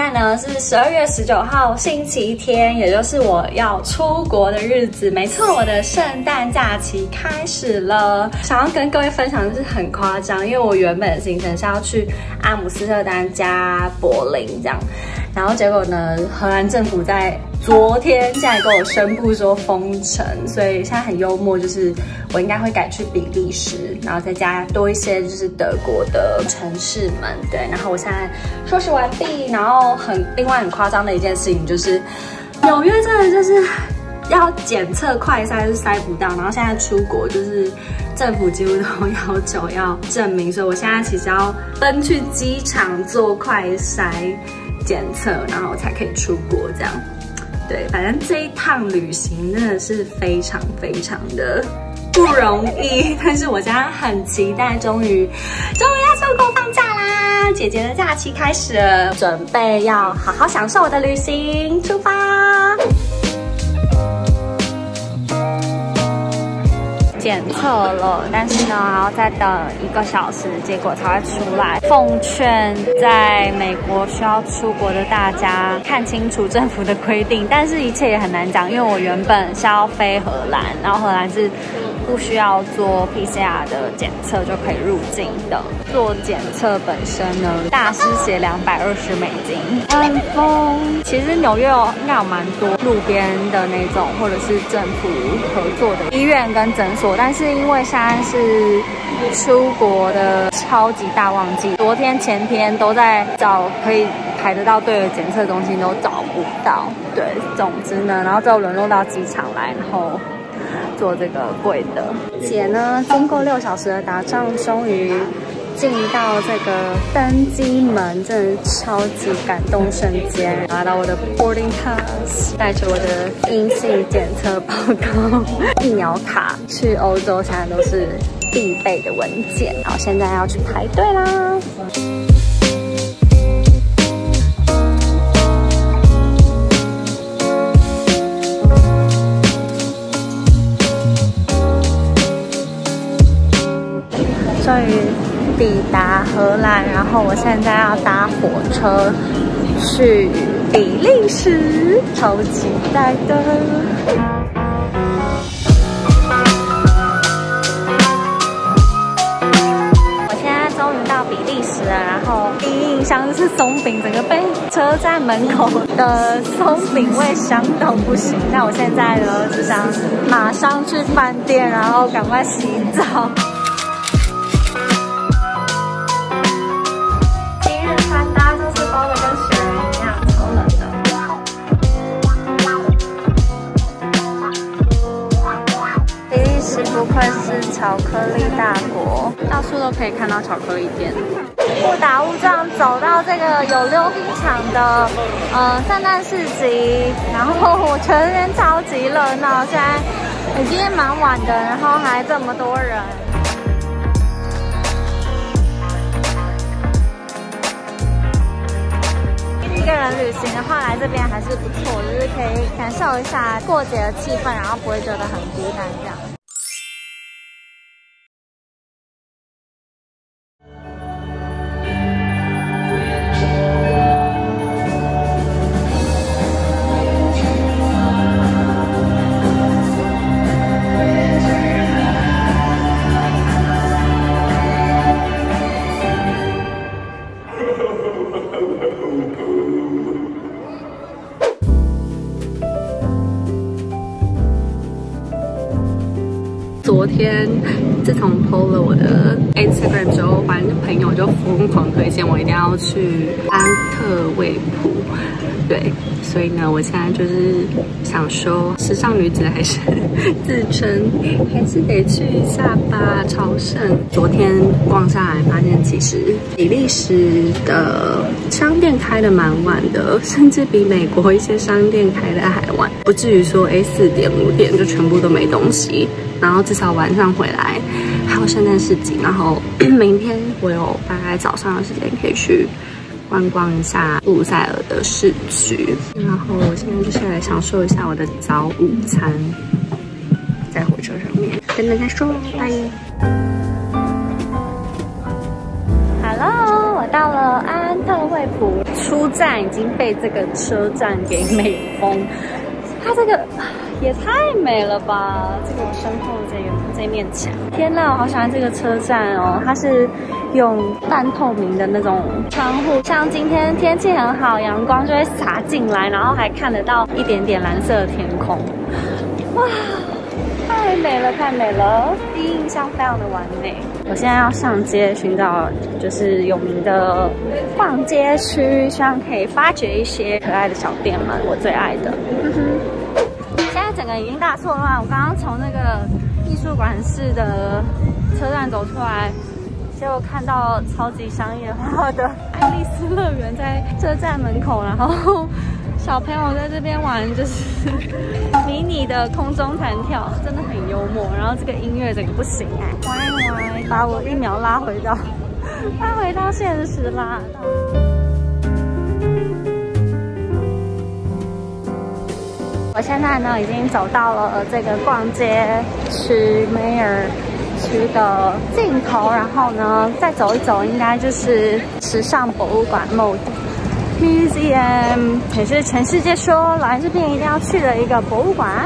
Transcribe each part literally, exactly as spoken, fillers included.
在呢是十二月十九号星期天，也就是我要出国的日子。没错，我的圣诞假期开始了。想要跟各位分享的是很夸张，因为我原本的行程是要去阿姆斯特丹加柏林这样，然后结果呢，荷兰政府在昨天竟然跟我宣布说封城，所以现在很幽默，就是我应该会改去比利时，然后再加多一些就是德国的城市们。对，然后我现在收拾完毕，然后很另外很夸张的一件事情就是纽约真的就是要检测快筛是筛不到，然后现在出国就是政府几乎都要求要证明，所以我现在其实要奔去机场做快筛检测，然后才可以出国这样。对，反正这一趟旅行真的是非常非常的不容易，但是我现在很期待，终于终于要出国放假啦！姐姐的假期开始了，准备要好好享受我的旅行，出发！检测了，但是呢还要再等一个小时，结果才会出来。奉劝在美国需要出国的大家看清楚政府的规定，但是一切也很难讲，因为我原本是要飞荷兰，然后荷兰是不需要做 P C R 的检测就可以入境的。做检测本身呢，大师写两百二十美金，很疯。其实纽约应该有蛮多路边的那种，或者是政府合作的医院跟诊所。但是因为现在是出国的超级大旺季，昨天前天都在找可以排得到队的检测中心，都找不到。对，总之呢，然后最后沦落到机场来，然后做这个贵的。姐呢，经过六小时的打仗，终于进到这个登机门，真的是超级感动瞬间，拿到我的 boarding pass， 带着我的阴性检测报告、疫苗卡，去欧洲现在都是必备的文件。然后现在要去排队啦。终于抵达荷兰，然后我现在要搭火车去比利时，超期待的。我现在终于到比利时了，然后第一印象就是松饼，整个被车站门口的松饼味香到不行。那我现在呢，只想马上去饭店，然后赶快洗澡。不愧是巧克力大国，到处都可以看到巧克力店。误打误撞走到这个有溜冰场的呃圣诞市集，然后我觉得这边超级热闹，现在已经蛮晚的，然后还这么多人。一个人旅行的话，来这边还是不错，就是可以感受一下过节的气氛，然后不会觉得很孤单这样。昨天自从 P O 了我的 Instagram 之后，反正朋友就疯狂推荐我一定要去安特卫普。对，所以呢，我现在就是想说，时尚女子还是自称，还是得去一下吧，朝圣。昨天逛下来，发现其实比利时的商店开得蛮晚的，甚至比美国一些商店开得还晚，不至于说哎四点五点就全部都没东西。然后至少晚上回来还有圣诞市集，然后明天我有大概早上的时间可以去观光一下布鲁塞尔的市区，然后我现在就是来享受一下我的早午餐，在火车上面，等等再说，拜。Hello， 我到了安特卫惠浦出站已经被这个车站给美封，它这个也太美了吧！这个我身后的这个这面墙，天哪，我好喜欢这个车站哦！它是用半透明的那种窗户，像今天天气很好，阳光就会洒进来，然后还看得到一点点蓝色的天空，哇！太美了，太美了！第一印象非常的完美。我现在要上街寻找就是有名的逛街区，希望可以发掘一些可爱的小店们，我最爱的。现在整个已经大错乱，我刚刚从那个艺术馆式的车站走出来，结果看到超级商业化的爱丽丝乐园在车站门口，然后小朋友在这边玩就是迷你的空中弹跳，真的很幽默。然后这个音乐整个不行哎，歪歪把我一秒拉回到拉回到现实啦。我现在呢已经走到了这个逛街区梅尔区的尽头，然后呢再走一走，应该就是时尚博物馆 Mode Museum， 也是全世界说来这边一定要去的一个博物馆。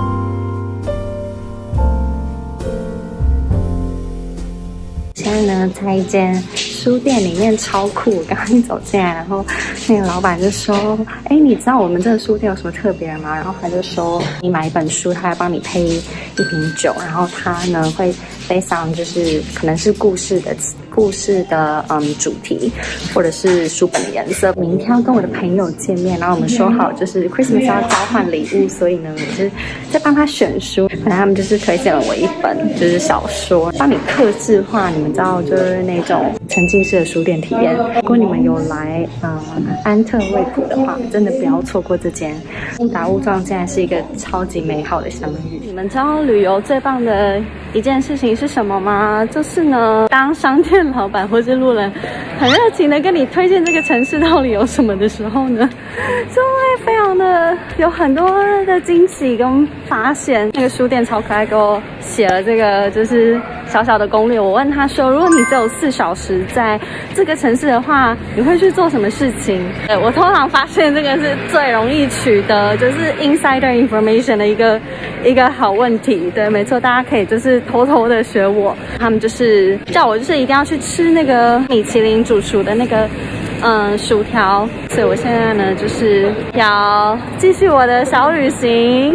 现在呢，在一间书店里面超酷。我刚刚一走进来，然后那个老板就说：“哎，你知道我们这个书店有什么特别吗？”然后他就说：“你买一本书，他还帮你配一瓶酒，然后他呢会背上就是可能是故事的故事的嗯主题，或者是书本的颜色。明天要跟我的朋友见面，然后我们说好就是 Christmas 要交换礼物，所以呢，我是在帮他选书。本来他们就是推荐了我一本就是小说，帮你客制化，你们知道就是那种沉浸式的书店体验。如果你们有来呃安特卫普的话，真的不要错过这间。误打误撞，竟然是一个超级美好的相遇。你们知道旅游最棒的一件事情是什么吗？就是呢，当商店老板或是路人很热情的跟你推荐这个城市到底有什么的时候呢，就会非常的有很多的惊喜跟发现。那个书店超可爱，给我写了这个就是小小的攻略。我问他说，如果你只有四小时在这个城市的话，你会去做什么事情？对，我通常发现这个是最容易取得就是 insider information 的一个一个好问题。对，没错，大家可以就是偷偷的学我。他们就是叫我就是一定要去吃那个米其林主厨的那个嗯薯条，所以我现在呢就是要继续我的小旅行。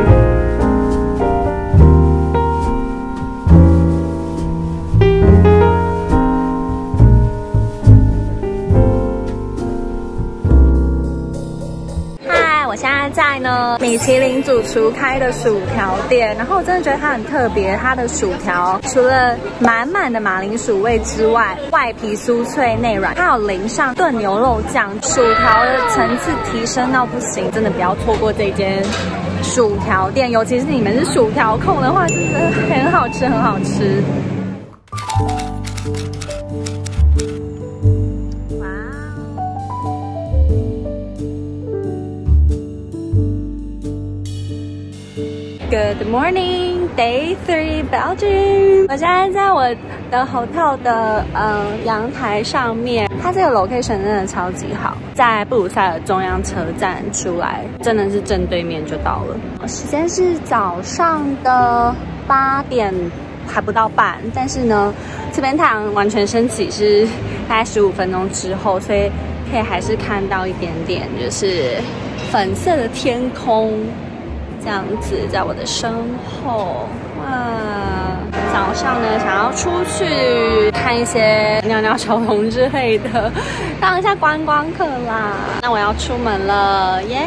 我现在在呢米其林主厨开的薯条店，然后我真的觉得它很特别。它的薯条除了满满的马铃薯味之外，外皮酥脆内软，它有淋上炖牛肉酱，薯条的层次提升到不行，真的不要错过这间薯条店，尤其是你们是薯条控的话，真的很好吃，很好吃。Good morning, day three, Belgium. 我现在在我的 hotel 的呃阳台上面，它这个 location 真的超级好，在布鲁塞尔中央车站出来，真的是正对面就到了。时间是早上的八点，还不到半，但是呢，这边太阳完全升起是大概十五分钟之后，所以可以还是看到一点点就是粉色的天空。这样子在我的身后，哇！早上呢，想要出去看一些尿尿小童之类的，当一下观光客啦。那我要出门了，耶！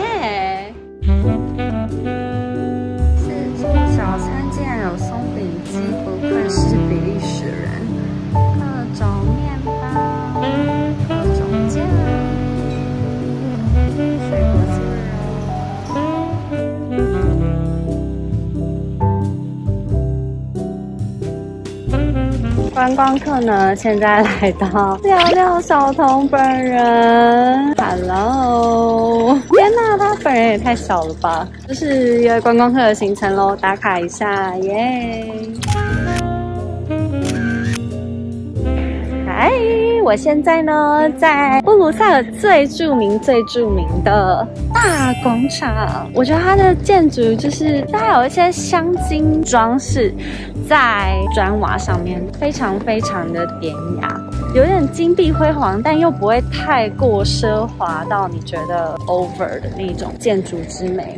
这间早餐竟然有松饼机，不愧是比利时人。各种面包，各种酱，水果鸡肉。观光客呢，现在来到尿尿小童本人 ，Hello！ 天哪，他本人也太小了吧！这是一个观光客的行程咯，打卡一下，耶！嗨，我现在呢在布布塞尔最著名、最著名的大广场。我觉得它的建筑就是它有一些镶金装饰在砖瓦上面，非常非常的典雅，有点金碧辉煌，但又不会太过奢华到你觉得 over 的那种建筑之美。